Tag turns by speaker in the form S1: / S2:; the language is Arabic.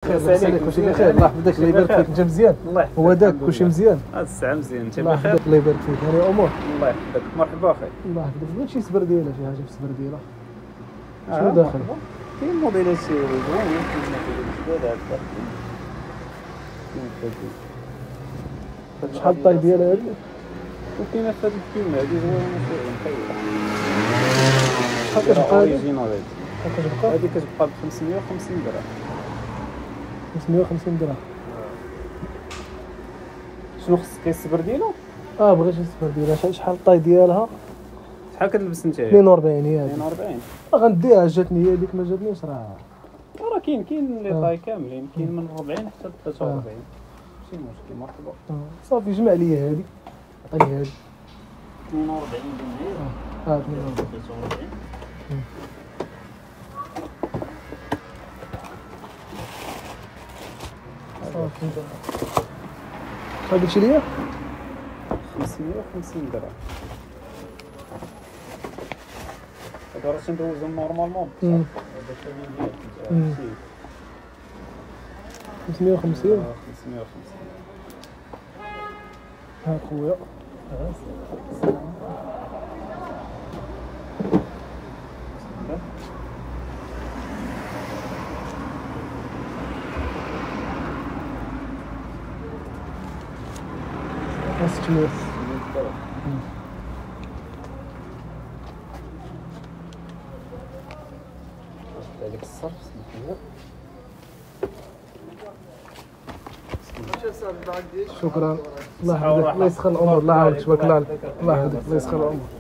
S1: بخير لاباس عليك كلشي بخير الله يحفظك الله يبارك فيك انت مزيان هو داك كلشي مزيان
S2: هاد الساعه مزيان انت
S1: الله
S2: بخير
S1: يحفظك الله يبارك فيك هاني الامور
S2: الله يحفظك مرحبا اخي
S1: الله يحفظك بغيت شي سبرديله شي حاجه في السبرديله شنو داخل
S2: كاين موديلات زوينين كاين موديلات جداد هاد
S1: شحال الطاي ديالها هادي
S2: وكاينه في هاد الكلمه هادي زوينه مخيله
S1: شحال كتبقى هادي
S2: اوريجينال هادي
S1: شحال كتبقى
S2: هادي كتبقى ب 550 درهم
S1: 550 درهم
S2: شنو خصك السبرديله
S1: بغيت شي سبرديله شحال الطاي ديالها
S2: شحال كتلبس انت
S1: 42 هي هادي
S2: 42
S1: غنديها جاتني هي ديك ما جاتنيش راه
S2: كاين لي طاي كاملين كاين من 40 حتى ل 43 ماشي مشكل مرحبا
S1: صافي جمع لي هادي عطيني هادي
S2: 42 ديال
S1: 42 صافي شحال قلتي ليا
S2: 550 درهم هذا راه تندوزهم نورمالمون بصح هذا الثمن ديالك
S1: 550
S2: 550
S1: ها خويا استمر
S2: هذيك الصرف
S1: شكرا الله يحفظك الله يسخر الامور الله يعاونك تبارك الله الله يحفظك الله يسخر الامور